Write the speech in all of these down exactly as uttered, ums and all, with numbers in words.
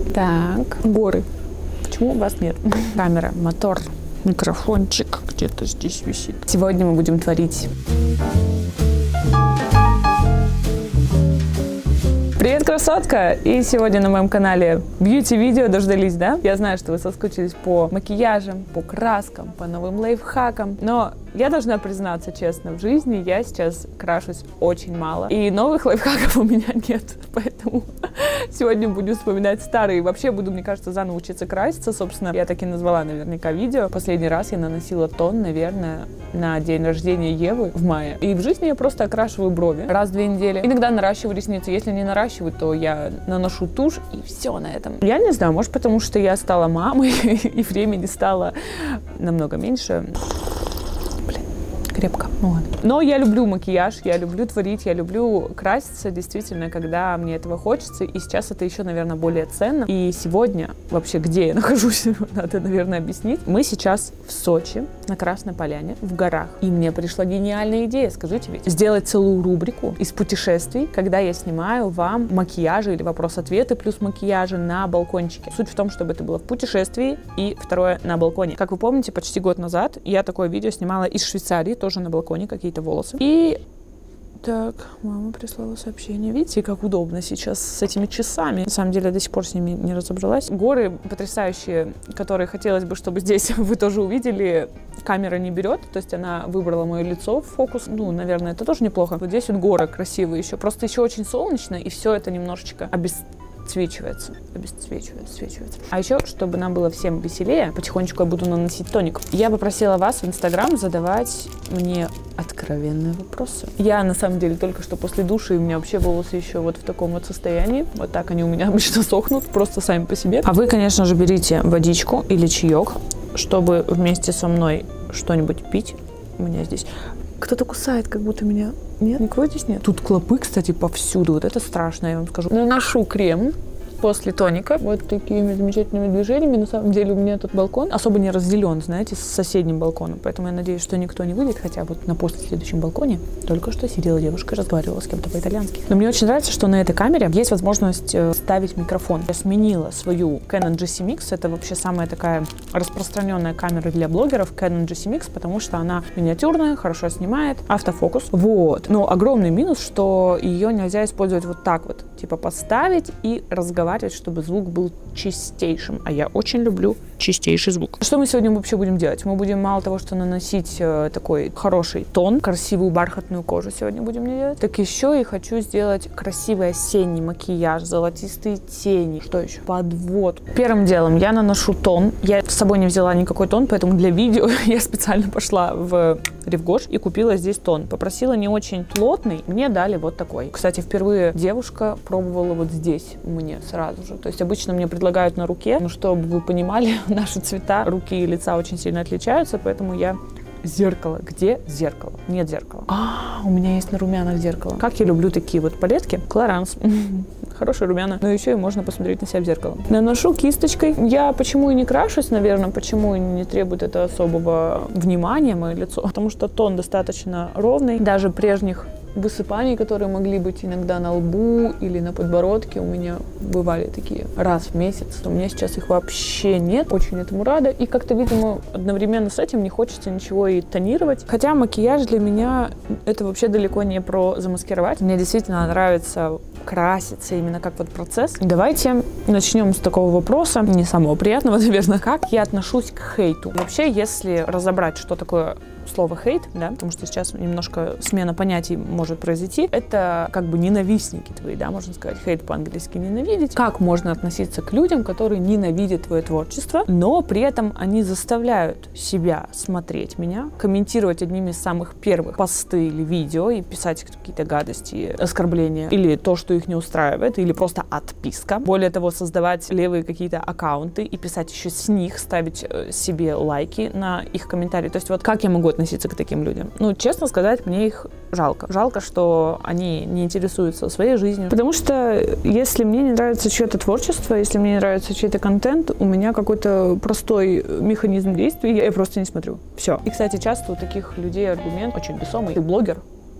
Так, горы. Почему у вас нет? Камера, мотор, микрофончик где-то здесь висит. Сегодня мы будем творить. Привет, красотка! И сегодня на моем канале бьюти-видео дождались, да? Я знаю, что вы соскучились по макияжам, по краскам, по новым лайфхакам, но я должна признаться честно, в жизни я сейчас крашусь очень мало, и новых лайфхаков у меня нет, поэтому сегодня буду вспоминать старые. Вообще буду, мне кажется, заново учиться краситься, собственно, я так и назвала наверняка видео. Последний раз я наносила тон, наверное, на день рождения Евы в мае, и в жизни я просто окрашиваю брови раз в две недели. Иногда наращиваю ресницы, если не наращиваю, то я наношу тушь, и все на этом. Я не знаю, может потому что я стала мамой, и времени стало намного меньше. Крепко. Ну, ладно. Но я люблю макияж, я люблю творить, я люблю краситься, действительно, когда мне этого хочется. И сейчас это еще, наверное, более ценно. И сегодня, вообще, где я нахожусь, надо, наверное, объяснить. Мы сейчас в Сочи, на Красной Поляне, в горах. И мне пришла гениальная идея, скажите ведь, сделать целую рубрику из путешествий, когда я снимаю вам макияжи или вопрос-ответы плюс макияжи на балкончике. Суть в том, чтобы это было в путешествии и второе на балконе. Как вы помните, почти год назад я такое видео снимала из Швейцарии, тоже на балконе, какие-то волосы. И так, мама прислала сообщение. Видите, как удобно сейчас с этими часами. На самом деле, я до сих пор с ними не разобралась. Горы потрясающие, которые хотелось бы, чтобы здесь вы тоже увидели, камера не берет. То есть она выбрала мое лицо в фокус. Ну, наверное, это тоже неплохо. Вот здесь вот горы красивые еще. Просто еще очень солнечно, и все это немножечко обесцвечивается. Обесцвечивается, обесцвечивается. А еще, чтобы нам было всем веселее, потихонечку я буду наносить тоник. Я попросила вас в Инстаграм задавать мне откровенные вопросы. Я, на самом деле, только что после души, у меня вообще волосы еще вот в таком вот состоянии. Вот так они у меня обычно сохнут, просто сами по себе. А вы, конечно же, берите водичку или чаек, чтобы вместе со мной что-нибудь пить. У меня здесь... Кто-то кусает, как будто меня... Нет? Никого здесь нет? Тут клопы, кстати, повсюду. Вот это страшно, я вам скажу. Наношу крем после тоника. Вот такими замечательными движениями. На самом деле у меня тут балкон особо не разделен, знаете, с соседним балконом. Поэтому я надеюсь, что никто не выйдет. Хотя вот на после следующем балконе только что сидела девушка и разговаривала с кем-то по-итальянски. Но мне очень нравится, что на этой камере есть возможность ставить микрофон. Я сменила свою Canon джи си Mix. Это вообще самая такая распространенная камера для блогеров Canon джи си Mix, потому что она миниатюрная, хорошо снимает, автофокус. Вот. Но огромный минус, что ее нельзя использовать вот так вот. Типа поставить и разговаривать, чтобы звук был чистейшим. А я очень люблю чистейший звук. Что мы сегодня вообще будем делать? Мы будем мало того, что наносить э, такой хороший тон, красивую бархатную кожу сегодня будем делать, так еще и хочу сделать красивый осенний макияж, золотистые тени. Что еще? Подвод. Первым делом я наношу тон. Я с собой не взяла никакой тон, поэтому для видео я специально пошла в Ревгош и купила здесь тон. Попросила не очень плотный, мне дали вот такой. Кстати, впервые девушка пробовала вот здесь мне сразу же. То есть обычно мне предлагают на руке, ну, чтобы вы понимали, наши цвета руки и лица очень сильно отличаются, поэтому я... Зеркало. Где зеркало? Нет зеркала. А, у меня есть на румянах зеркало. Как я люблю такие вот палетки. Кларанс. Хорошие румяна. Но еще и можно посмотреть на себя в зеркало. Наношу кисточкой. Я почему и не крашусь, наверное, почему и не требует это особого внимания мое лицо. Потому что тон достаточно ровный. Даже прежних высыпаний, которые могли быть иногда на лбу или на подбородке, у меня бывали такие раз в месяц. У меня сейчас их вообще нет. Очень этому рада. И как-то, видимо, одновременно с этим не хочется ничего и тонировать. Хотя макияж для меня это вообще далеко не про замаскировать. Мне действительно нравится краситься именно как вот процесс. Давайте начнем с такого вопроса, не самого приятного, наверное. Как я отношусь к хейту? Вообще, если разобрать, что такое слово хейт, да, потому что сейчас немножко смена понятий может произойти, это как бы ненавистники твои, да, можно сказать, хейт по-английски ненавидеть. Как можно относиться к людям, которые ненавидят твое творчество, но при этом они заставляют себя смотреть меня, комментировать одними из самых первых посты или видео и писать какие-то гадости, оскорбления, или то, что их не устраивает, или просто отписка. Более того, создавать левые какие-то аккаунты и писать еще с них, ставить себе лайки на их комментарии. То есть вот как я могу относиться к таким людям? Ну, честно сказать, мне их жалко. Жалко, что они не интересуются своей жизнью. Потому что если мне не нравится чье-то творчество, если мне не нравится чей-то контент, у меня какой-то простой механизм действий, я просто не смотрю. Все. И, кстати, часто у таких людей аргумент очень весомый. Ты блогер,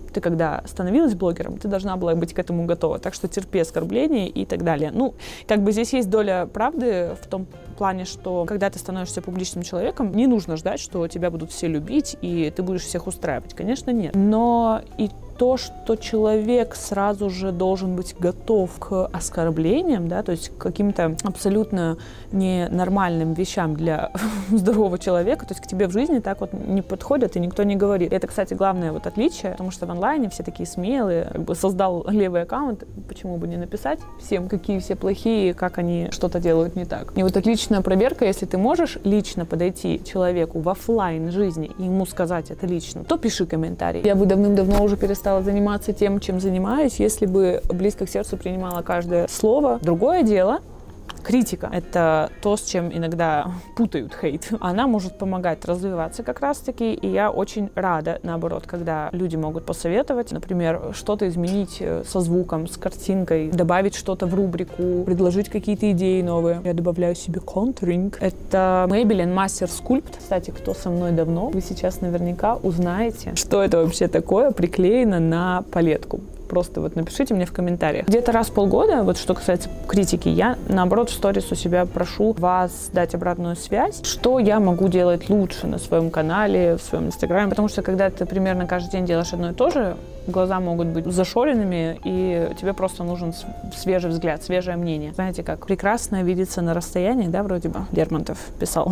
Ты когда становилась блогером, ты должна была быть к этому готова. Так что терпи оскорбления и так далее. Ну, как бы здесь есть доля правды в том плане, что когда ты становишься публичным человеком, не нужно ждать, что тебя будут все любить и ты будешь всех устраивать. Конечно, нет. Но и то, что человек сразу же должен быть готов к оскорблениям, да, то есть к каким-то абсолютно ненормальным вещам для здорового человека, то есть к тебе в жизни так вот не подходят и никто не говорит. И это, кстати, главное вот отличие, потому что в онлайне все такие смелые, как бы создал левый аккаунт, почему бы не написать всем, какие все плохие, как они что-то делают не так. И вот отличная проверка, если ты можешь лично подойти человеку в офлайн жизни и ему сказать это лично, то пиши комментарий. Я бы давным-давно уже перестала заниматься тем, чем занимаюсь, если бы близко к сердцу принимала каждое слово. Другое дело — критика. Это то, с чем иногда путают хейт. Она может помогать развиваться как раз-таки, и я очень рада, наоборот, когда люди могут посоветовать, например, что-то изменить со звуком, с картинкой, добавить что-то в рубрику, предложить какие-то идеи новые. Я добавляю себе контуринг. Это Maybelline Master Sculpt. Кстати, кто со мной давно, вы сейчас наверняка узнаете, что это вообще такое приклеено на палетку. Просто вот напишите мне в комментариях. Где-то раз в полгода, вот что касается критики, я, наоборот, в сторис у себя прошу вас дать обратную связь, что я могу делать лучше на своем канале, в своем инстаграме, потому что когда ты примерно каждый день делаешь одно и то же, глаза могут быть зашоренными, и тебе просто нужен свежий взгляд, свежее мнение. Знаете, как прекрасно видеться на расстоянии, да, вроде бы Лермонтов писал.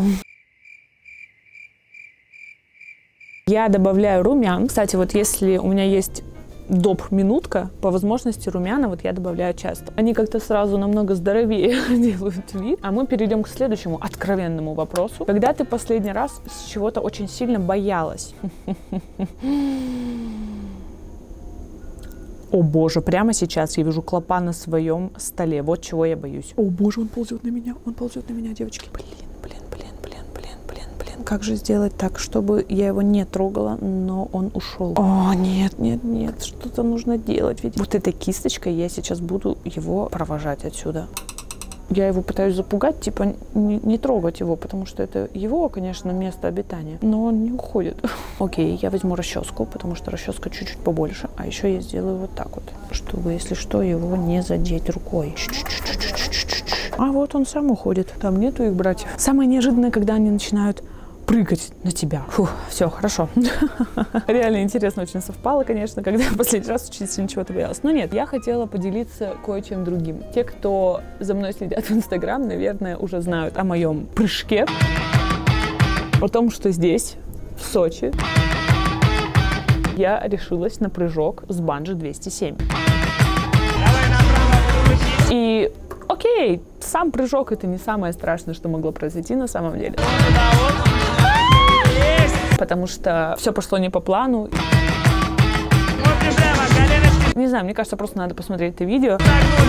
Я добавляю румян. Кстати, вот если у меня есть доп. Минутка, по возможности румяна вот я добавляю часто. Они как-то сразу намного здоровее делают вид. А мы перейдем к следующему откровенному вопросу. Когда ты последний раз с чего-то очень сильно боялась? О боже, прямо сейчас я вижу клопа на своем столе. Вот чего я боюсь. О боже, он ползет на меня, он ползет на меня, девочки. Блин, блин, блин, блин, блин, блин, блин. Как же сделать так, чтобы я его не трогала, но он ушел? О, нет, нет, нет, что-то нужно делать. Ведь вот этой кисточкой я сейчас буду его провожать отсюда. Я его пытаюсь запугать, типа не, не трогать его, потому что это его, конечно, место обитания, но он не уходит. Окей, я возьму расческу, потому что расческа чуть-чуть побольше, а еще я сделаю вот так вот, чтобы, если что, его не задеть рукой. А вот он сам уходит, там нету их братьев. Самое неожиданное, когда они начинают прыгать на тебя. Фух, все, хорошо. Реально интересно очень совпало, конечно, когда я в последний раз очень сильно чего-то боялась. Но нет, я хотела поделиться кое-чем другим. Те, кто за мной следят в Инстаграм, наверное, уже знают о моем прыжке. О том, что здесь, в Сочи, я решилась на прыжок с банджи двести семь. И окей, сам прыжок — это не самое страшное, что могло произойти на самом деле. Потому что все пошло не по плану. Не знаю, мне кажется, просто надо посмотреть это видео.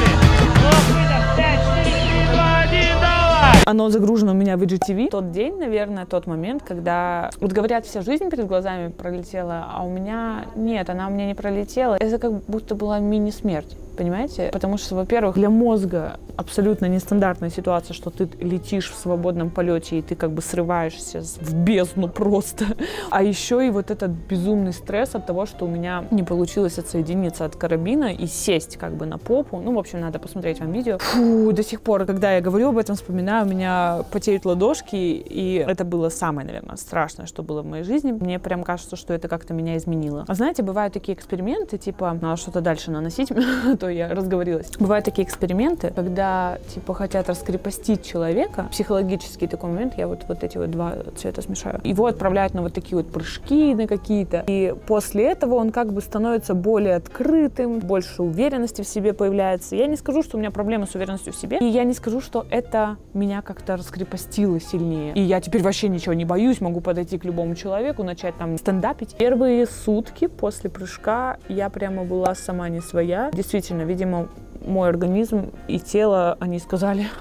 Оно загружено у меня в и джи ти ви. Тот день, наверное, тот момент, когда... Вот говорят, вся жизнь перед глазами пролетела, а у меня нет, она у меня не пролетела. Это как будто была мини-смерть. Понимаете? Потому что, во-первых, для мозга абсолютно нестандартная ситуация, что ты летишь в свободном полете, и ты как бы срываешься в бездну просто. А еще и вот этот безумный стресс от того, что у меня не получилось отсоединиться от карабина и сесть как бы на попу. Ну, в общем, надо посмотреть вам видео. Фу, до сих пор, когда я говорю об этом, вспоминаю, у меня потеют ладошки, и это было самое, наверное, страшное, что было в моей жизни. Мне прям кажется, что это как-то меня изменило. А знаете, бывают такие эксперименты, типа, надо что-то дальше наносить, я разговорилась. Бывают такие эксперименты, когда, типа, хотят раскрепостить человека. Психологический такой момент, я вот, вот эти вот два цвета смешаю. Его отправляют на вот такие вот прыжки, на какие-то. И после этого он как бы становится более открытым, больше уверенности в себе появляется. Я не скажу, что у меня проблемы с уверенностью в себе, и я не скажу, что это меня как-то раскрепостило сильнее. И я теперь вообще ничего не боюсь, могу подойти к любому человеку, начать там стендапить. Первые сутки после прыжка я прямо была сама не своя. Действительно, видимо, мой организм и тело, они сказали: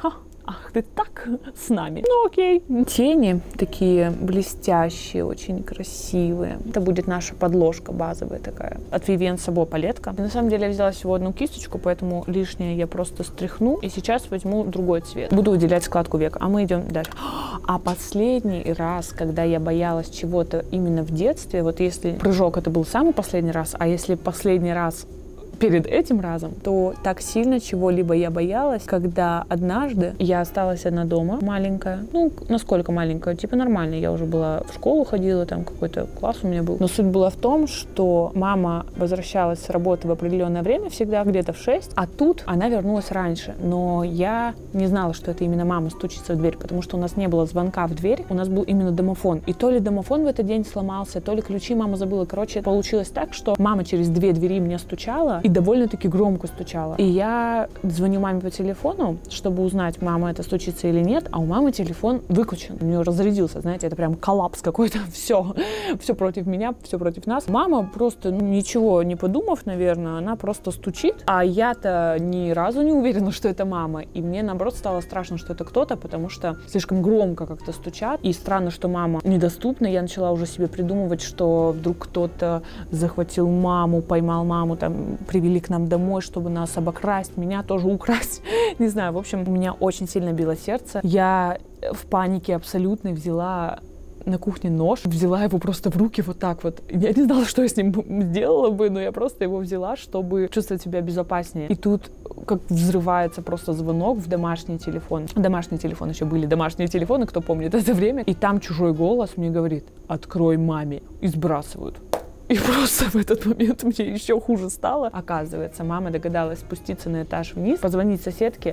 ах, ты так с нами. Ну окей. Тени такие блестящие, очень красивые. Это будет наша подложка базовая такая. От Vivienne Sabo палетка. И на самом деле я взяла всего одну кисточку, поэтому лишнее я просто стряхну. И сейчас возьму другой цвет. Буду выделять складку века. А мы идем дальше. А последний раз, когда я боялась чего-то именно в детстве, вот если прыжок это был самый последний раз, а если последний раз перед этим разом, то так сильно чего-либо я боялась, когда однажды я осталась одна дома, маленькая, ну, насколько маленькая, типа нормально, я уже была в школу ходила, там какой-то класс у меня был. Но суть была в том, что мама возвращалась с работы в определенное время, всегда где-то в шесть, а тут она вернулась раньше. Но я не знала, что это именно мама стучится в дверь, потому что у нас не было звонка в дверь, у нас был именно домофон. И то ли домофон в этот день сломался, то ли ключи мама забыла. Короче, получилось так, что мама через две двери мне стучала, и довольно-таки громко стучала. И я звоню маме по телефону, чтобы узнать, мама это стучится или нет, а у мамы телефон выключен. У нее разрядился, знаете, это прям коллапс какой-то. Все, все против меня, все против нас. Мама просто, ну, ничего не подумав, наверное, она просто стучит, а я-то ни разу не уверена, что это мама. И мне, наоборот, стало страшно, что это кто-то, потому что слишком громко как-то стучат. И странно, что мама недоступна. Я начала уже себе придумывать, что вдруг кто-то захватил маму, поймал маму, там, привели к нам домой, чтобы нас обокрасть, меня тоже украсть. Не знаю, в общем, у меня очень сильно било сердце. Я в панике абсолютно взяла на кухне нож, взяла его просто в руки вот так вот. Я не знала, что я с ним сделала бы, но я просто его взяла, чтобы чувствовать себя безопаснее. И тут как взрывается просто звонок в домашний телефон. Домашний телефон, еще были домашние телефоны, кто помнит это время. И там чужой голос мне говорит: «Открой маме». И сбрасывают. И просто в этот момент мне еще хуже стало. Оказывается, мама догадалась спуститься на этаж вниз, позвонить соседке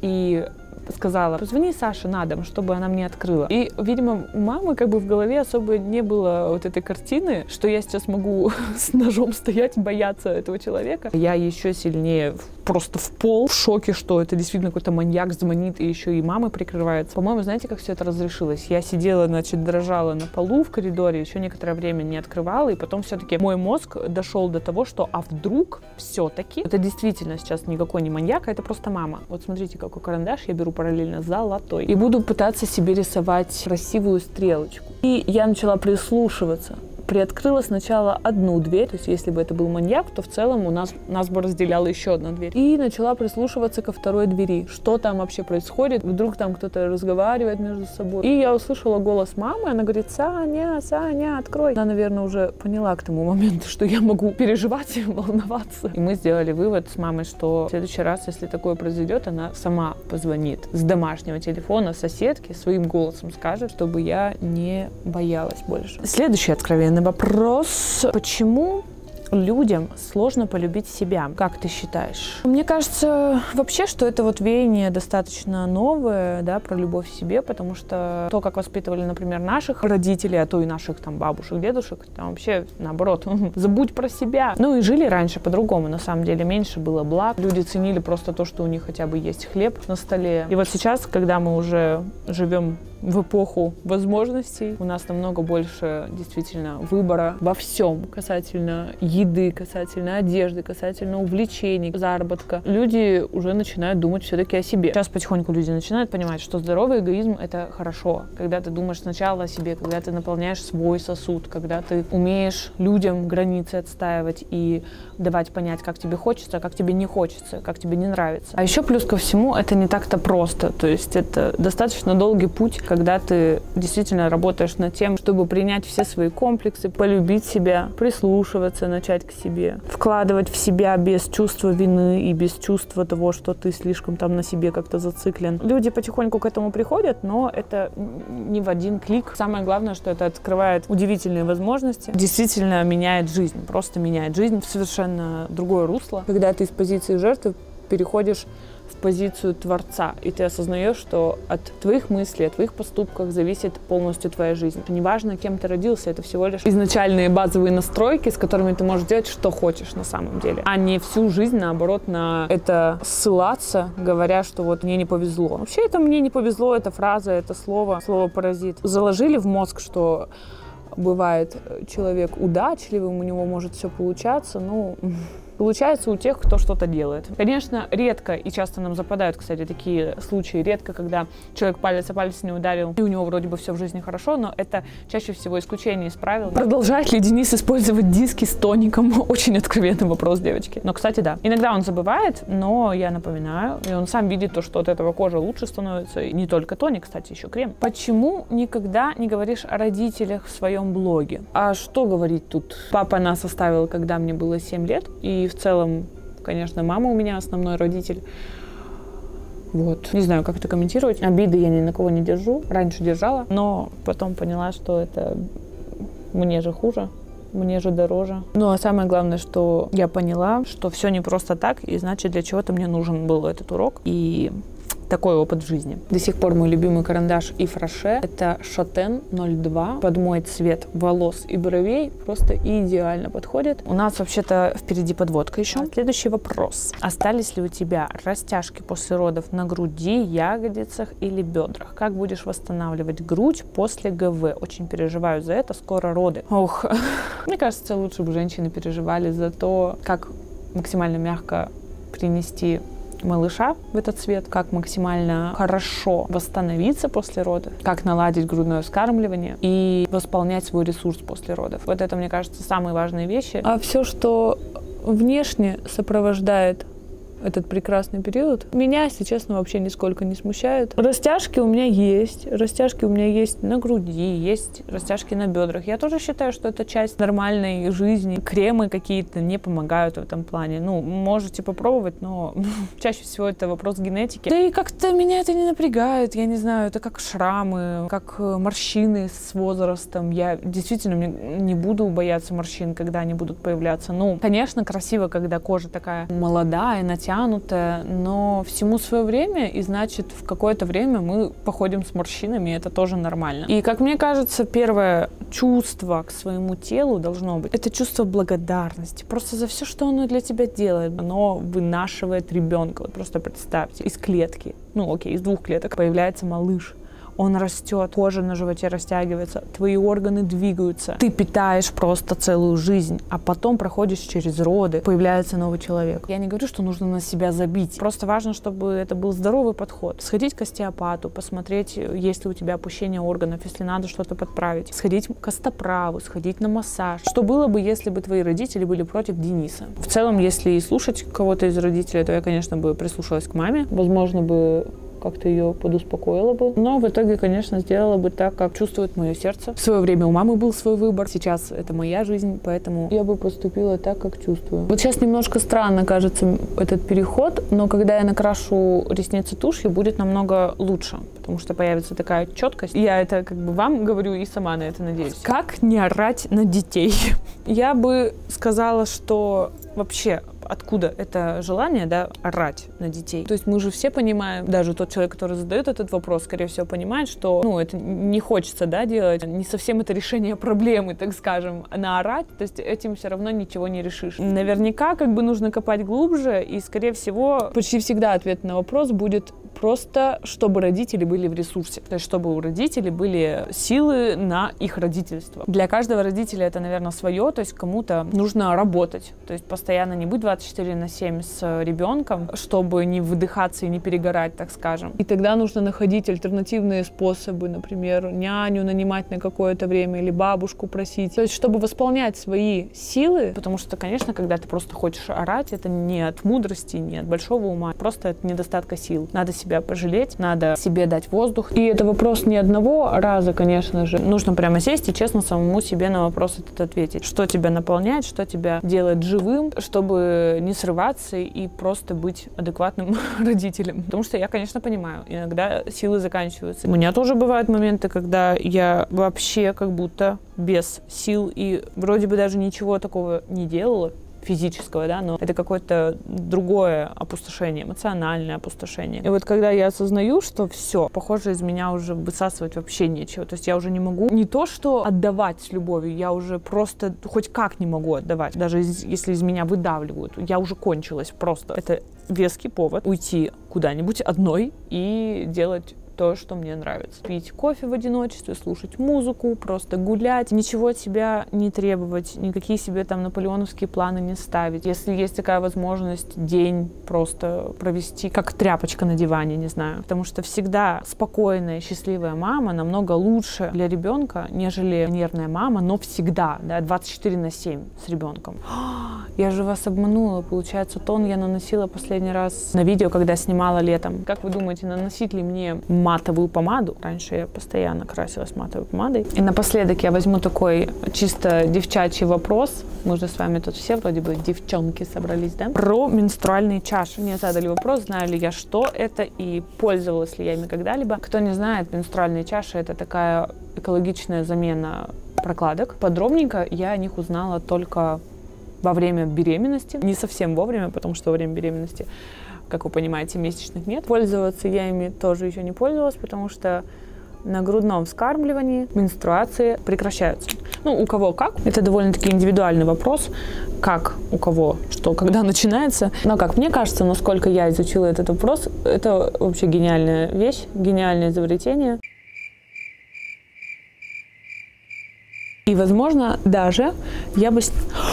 и сказала: позвони Саше на дом, чтобы она мне открыла. И, видимо, у мамы как бы в голове особо не было вот этой картины, что я сейчас могу с ножом стоять, бояться этого человека. Я еще сильнее просто в пол, в шоке, что это действительно какой-то маньяк звонит, и еще и мама прикрывается. По-моему, знаете, как все это разрешилось? Я сидела, значит, дрожала на полу в коридоре, еще некоторое время не открывала, и потом все-таки мой мозг дошел до того, что а вдруг все-таки это действительно сейчас никакой не маньяк, а это просто мама. Вот смотрите, какой карандаш я беру параллельно золотой. И буду пытаться себе рисовать красивую стрелочку. И я начала прислушиваться. Приоткрыла сначала одну дверь, то есть если бы это был маньяк, то в целом у нас, нас бы разделяла еще одна дверь. И начала прислушиваться ко второй двери. Что там вообще происходит? Вдруг там кто-то разговаривает между собой. И я услышала голос мамы, она говорит: «Саня, Саня, открой». Она, наверное, уже поняла к тому моменту, что я могу переживать и волноваться. И мы сделали вывод с мамой, что в следующий раз, если такое произойдет, она сама позвонит с домашнего телефона соседке, своим голосом скажет, чтобы я не боялась больше. Следующий откровенный вопрос. Почему людям сложно полюбить себя? Как ты считаешь? Мне кажется вообще, что это вот веяние достаточно новое, да, про любовь к себе, потому что то, как воспитывали, например, наших родителей, а то и наших там бабушек, дедушек, там вообще наоборот, забудь про себя. Ну и жили раньше по-другому, на самом деле, меньше было благ, люди ценили просто то, что у них хотя бы есть хлеб на столе. И вот сейчас, когда мы уже живем в эпоху возможностей, у нас намного больше действительно выбора во всем касательно еды, касательно одежды, касательно увлечений, заработка. Люди уже начинают думать все-таки о себе. Сейчас потихоньку люди начинают понимать, что здоровый эгоизм — это хорошо. Когда ты думаешь сначала о себе, когда ты наполняешь свой сосуд, когда ты умеешь людям границы отстаивать и давать понять, как тебе хочется, как тебе не хочется, как тебе не нравится. А еще плюс ко всему, это не так-то просто. То есть это достаточно долгий путь, когда ты действительно работаешь над тем, чтобы принять все свои комплексы, полюбить себя, прислушиваться, начать к себе, вкладывать в себя без чувства вины и без чувства того, что ты слишком там на себе как-то зациклен. Люди потихоньку к этому приходят, но это не в один клик. Самое главное, что это открывает удивительные возможности, действительно меняет жизнь, просто меняет жизнь в совершенно другое русло. Когда ты из позиции жертвы переходишь в позицию творца, и ты осознаешь, что от твоих мыслей, от твоих поступков зависит полностью твоя жизнь. Неважно, кем ты родился, это всего лишь изначальные базовые настройки, с которыми ты можешь делать, что хочешь на самом деле, а не всю жизнь, наоборот, на это ссылаться, говоря, что вот мне не повезло. Вообще это «мне не повезло», эта фраза, это слово, слово паразит. Заложили в мозг, что бывает человек удачливым, у него может все получаться, ну... Получается у тех, кто что-то делает. Конечно, редко и часто нам западают, кстати, такие случаи. Редко, когда человек палец о палец не ударил, и у него вроде бы все в жизни хорошо, но это чаще всего исключение из правил. Продолжает ли Денис использовать диски с тоником? Очень откровенный вопрос, девочки. Но, кстати, да. Иногда он забывает, но я напоминаю, и он сам видит то, что от этого кожа лучше становится. И не только тоник, кстати, еще крем. Почему никогда не говоришь о родителях в своем блоге? А что говорить тут? Папа нас оставил, когда мне было семь лет, и в целом, конечно, мама у меня основной родитель. Вот. Не знаю, как это комментировать. Обиды я ни на кого не держу. Раньше держала, но потом поняла, что это мне же хуже, мне же дороже. Ну, а самое главное, что я поняла, что все не просто так, и значит, для чего-то мне нужен был этот урок. И такой опыт в жизни. До сих пор мой любимый карандаш Yves Rocher — это Шотен ноль два. Под мой цвет волос и бровей просто идеально подходит. У нас вообще-то впереди подводка еще. Следующий вопрос. Остались ли у тебя растяжки после родов на груди, ягодицах или бедрах? Как будешь восстанавливать грудь после ГВ? Очень переживаю за это. Скоро роды. Ох, мне кажется, лучше бы женщины переживали за то, как максимально мягко принести малыша в этот цвет, как максимально хорошо восстановиться после родов, как наладить грудное вскармливание и восполнять свой ресурс после родов. Вот это, мне кажется, самые важные вещи. А все, что внешне сопровождает этот прекрасный период, меня, если честно, вообще нисколько не смущает. Растяжки у меня есть. Растяжки у меня есть на груди, есть растяжки на бедрах. Я тоже считаю, что это часть нормальной жизни. Кремы какие-то не помогают в этом плане. Ну, можете попробовать, но чаще всего это вопрос генетики. Да и как-то меня это не напрягает. Я не знаю, это как шрамы, как морщины с возрастом. Я действительно не буду бояться морщин, когда они будут появляться. Ну, конечно, красиво, когда кожа такая молодая, натянутая, тянутая, но всему свое время, и значит, в какое-то время мы походим с морщинами, и это тоже нормально. И, как мне кажется, первое чувство к своему телу должно быть — это чувство благодарности. Просто за все, что оно для тебя делает. Оно вынашивает ребенка. Вот просто представьте, из клетки, ну окей, из двух клеток появляется малыш. Он растет, кожа на животе растягивается, твои органы двигаются. Ты питаешь просто целую жизнь, а потом проходишь через роды, появляется новый человек. Я не говорю, что нужно на себя забить. Просто важно, чтобы это был здоровый подход. Сходить к остеопату, посмотреть, есть ли у тебя опущение органов, если надо что-то подправить. Сходить к костоправу, сходить на массаж. Что было бы, если бы твои родители были против Дениса? В целом, если и слушать кого-то из родителей, то я, конечно, бы прислушалась к маме. Возможно, бы как-то ее подуспокоила бы. Но в итоге, конечно, сделала бы так, как чувствует мое сердце. В свое время у мамы был свой выбор. Сейчас это моя жизнь, поэтому я бы поступила так, как чувствую. Вот сейчас немножко странно кажется этот переход, но когда я накрашу ресницы тушью, будет намного лучше, потому что появится такая четкость. Я это как бы вам говорю и сама на это надеюсь. Как не орать на детей? Я бы сказала, что вообще откуда это желание, да, орать на детей. То есть мы же все понимаем, даже тот человек, который задает этот вопрос, скорее всего, понимает, что, ну, это не хочется, да, делать. Не совсем это решение проблемы, так скажем, наорать, то есть этим все равно ничего не решишь. Наверняка как бы нужно копать глубже, и, скорее всего, почти всегда ответ на вопрос будет просто, чтобы родители были в ресурсе. То есть, чтобы у родителей были силы на их родительство. Для каждого родителя это, наверное, свое, то есть кому-то нужно работать, то есть постоянно не быть двадцать четыре на семь с ребенком, чтобы не выдыхаться и не перегорать, так скажем. И тогда нужно находить альтернативные способы, например, няню нанимать на какое-то время или бабушку просить. То есть, чтобы восполнять свои силы, потому что, конечно, когда ты просто хочешь орать, это не от мудрости, не от большого ума, просто от недостатка сил. Надо себя пожалеть, надо себе дать воздух. И это вопрос не одного раза, конечно же. Нужно прямо сесть и честно самому себе на вопрос этот ответить. Что тебя наполняет, что тебя делает живым, чтобы не срываться и просто быть адекватным родителем. Потому что я, конечно, понимаю, иногда силы заканчиваются. У меня тоже бывают моменты, когда я вообще как будто без сил и вроде бы даже ничего такого не делала физического, да, но это какое-то другое опустошение, эмоциональное опустошение. И вот когда я осознаю, что все, похоже, из меня уже высасывать вообще нечего, то есть я уже не могу не то, что отдавать с любовью, я уже просто хоть как не могу отдавать, даже из, если из меня выдавливают, я уже кончилась просто. Это веский повод уйти куда-нибудь одной и делать то, что мне нравится. Пить кофе в одиночестве, слушать музыку, просто гулять, ничего от себя не требовать, никакие себе там наполеоновские планы не ставить. Если есть такая возможность, день просто провести как тряпочка на диване, не знаю. Потому что всегда спокойная, счастливая мама намного лучше для ребенка, нежели нервная мама, но всегда, да, двадцать четыре на семь с ребенком. Я же вас обманула, получается, тон я наносила последний раз на видео, когда снимала летом. Как вы думаете, наносить ли мне матовую помаду? Раньше я постоянно красилась матовой помадой. И напоследок я возьму такой чисто девчачий вопрос. Мы же с вами тут все вроде бы девчонки собрались, да? Про менструальные чаши. Мне задали вопрос, знаю ли я, что это и пользовалась ли я ими когда-либо. Кто не знает, менструальные чаши — это такая экологичная замена прокладок. Подробненько я о них узнала только во время беременности. Не совсем вовремя, потому что во время беременности, как вы понимаете, месячных нет. Пользоваться я ими тоже еще не пользовалась, потому что на грудном вскармливании менструации прекращаются. Ну, у кого как. Это довольно-таки индивидуальный вопрос, как у кого, что, когда начинается. Но, как мне кажется, насколько я изучила этот вопрос, это вообще гениальная вещь, гениальное изобретение. И, возможно, даже я бы...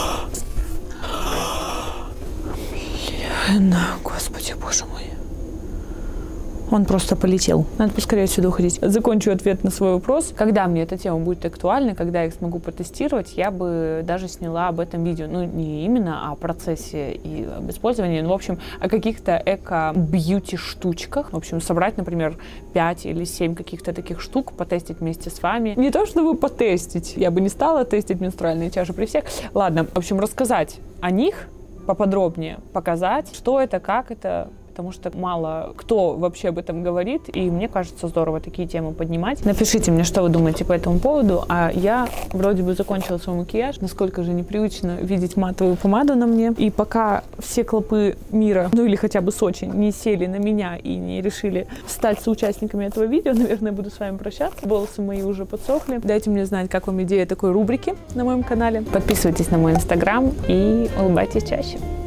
Господи, боже мой. Он просто полетел. Надо поскорее отсюда уходить. Закончу ответ на свой вопрос. Когда мне эта тема будет актуальна, когда я их смогу протестировать, я бы даже сняла об этом видео. Ну, не именно о процессе и об использовании, но, в общем, о каких-то эко-бьюти-штучках. В общем, собрать, например, пять или семь каких-то таких штук, потестить вместе с вами. Не то, чтобы потестить. Я бы не стала тестить менструальные чаши при всех. Ладно, в общем, рассказать о них поподробнее, показать, что это, как это, потому что мало кто вообще об этом говорит, и мне кажется здорово такие темы поднимать. Напишите мне, что вы думаете по этому поводу, а я вроде бы закончила свой макияж, насколько же непривычно видеть матовую помаду на мне, и пока все клопы мира, ну или хотя бы Сочи, не сели на меня и не решили стать соучастниками этого видео, наверное, буду с вами прощаться. Волосы мои уже подсохли. Дайте мне знать, как вам идея такой рубрики на моем канале. Подписывайтесь на мой инстаграм и улыбайтесь чаще.